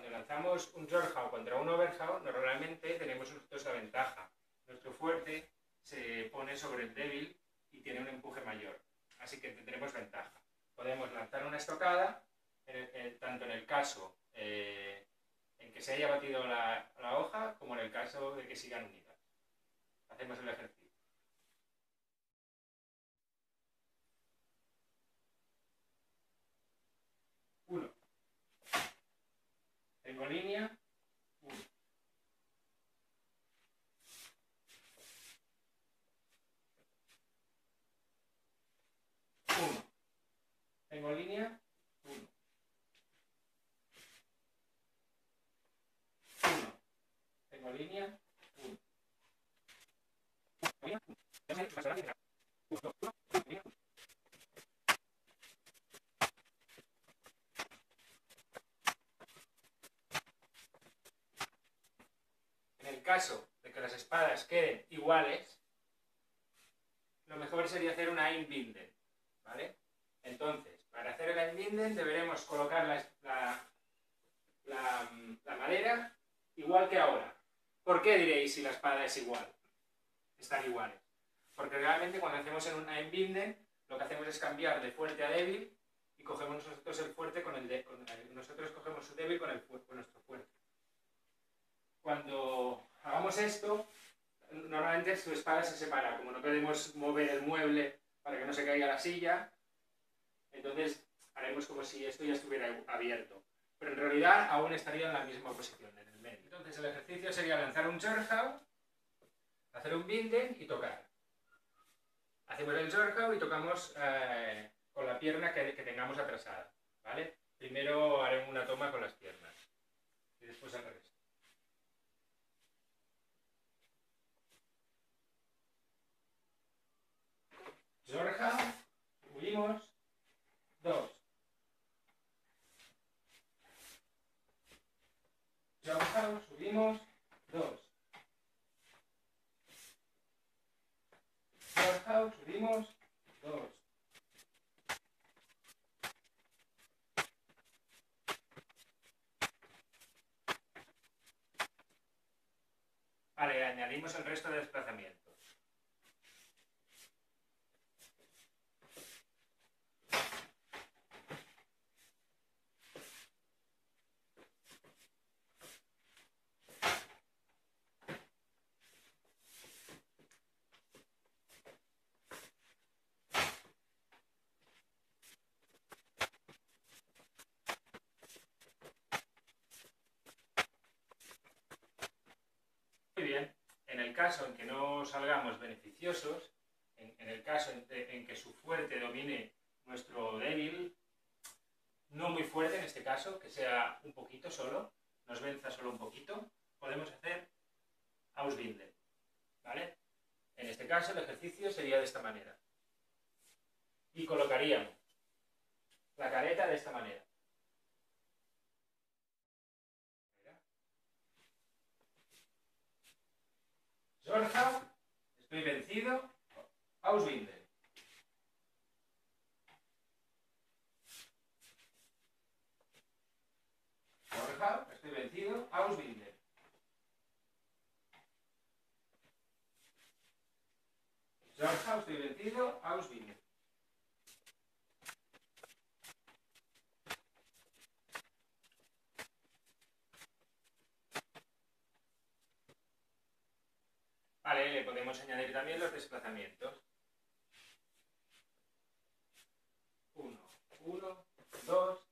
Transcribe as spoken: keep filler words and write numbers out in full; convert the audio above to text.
cuando lanzamos un Zorhau contra un Overhau, normalmente tenemos nosotros la ventaja. Nuestro fuerte se pone sobre el débil y tiene un empuje mayor, así que tendremos ventaja. Podemos lanzar una estocada, en el, en, tanto en el caso eh, en que se haya batido la, la hoja, como en el caso de que sigan unidas. Hacemos el ejercicio. uno. Tengo línea. uno. uno. Tengo línea. uno. uno. Tengo línea. uno. En el caso de que las espadas queden iguales, lo mejor sería hacer una Einbinden, ¿vale? Entonces, para hacer el Einbinden deberemos colocar la, la, la, la madera igual que ahora. ¿Por qué diréis si la espada es igual? Están iguales. Porque realmente cuando hacemos en una Einbinden, lo que hacemos es cambiar de fuerte a débil y cogemos nosotros el fuerte con el de, con el, nosotros cogemos su débil con, el, con nuestro fuerte. Cuando hagamos esto, normalmente su espada se separa. Como no podemos mover el mueble para que no se caiga la silla, entonces haremos como si esto ya estuviera abierto. Pero en realidad aún estaría en la misma posición, en el medio. Entonces el ejercicio sería lanzar un Zorhau, hacer un Binden y tocar. Hacemos el Zorhau y tocamos eh, con la pierna que, que tengamos atrasada, ¿vale? Primero haremos una toma con las piernas y después al revés. Zorhau, subimos, dos. Zorhau, subimos, dos. Zorhau, subimos, dos. Vale, añadimos el resto de desplazamientos. Muy bien, en el caso en que no salgamos beneficiosos, en, en el caso en, en que su fuerte domine nuestro débil, no muy fuerte en este caso, que sea un poquito solo, nos venza solo un poquito, podemos hacer Ausbinden, ¿vale? En este caso el ejercicio sería de esta manera. Y colocaríamos la careta de esta manera. Zorhau, estoy vencido, Ausbinden. Zorhau, estoy vencido, Ausbinden. Zorhau, estoy vencido, Ausbinden. Vale, le podemos añadir también los desplazamientos. uno, uno, dos,